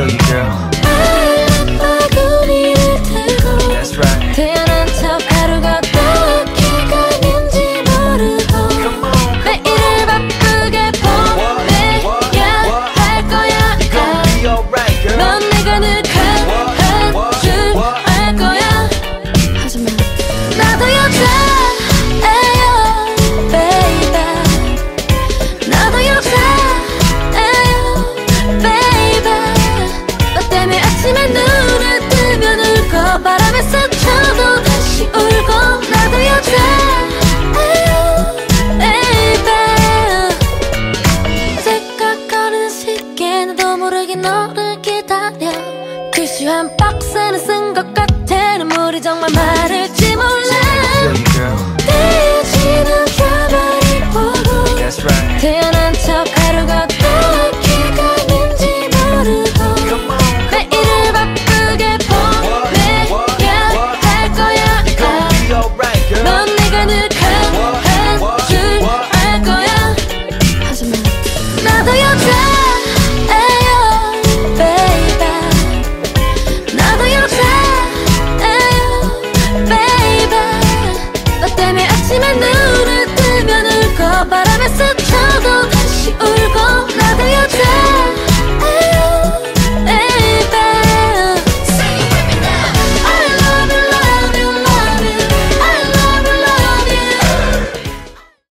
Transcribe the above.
feel you, girl. 바구니를 들고 That's right. 태어난 척 하루가 어떻게 가는지 모르고 매일을 바쁘게 보내야 할 거야. 넌 내가 늘 한 줄 알 거야. 하지만 나도 여자예요, baby. 나도 여자예요, baby. 너 때문에 아침에 눈을 뜨면 울고 바람에 스쳐도 다시 울고. 나도 여자예요, baby. 생각하는 시기에 나도 모르게 너를 기다려. 글씨 한 박스는 쓴 것 같아. 눈물이 정말 마를지 몰라. Feel you, girl. 떼어지는 드라마를 보고 That's right. 태어난 척 하루가 어떻게 가는지 모르고 매일을 바쁘게 보내야 할 거야. 넌 내가 늘 한 줄 알 거야. 하지만 나도 여자예요, baby. 나도 여자예요, baby. 너 때문에 아침에 눈을 뜨면 울고 바람에 스쳐도 다시 울고.